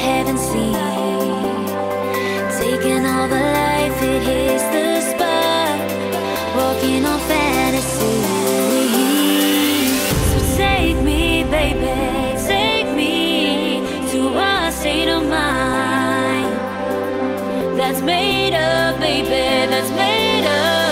haven't seen. Taking all the life, it hits the spot. Walking on fantasy. So take me, baby, take me to a state of mind that's made up, baby, that's made up.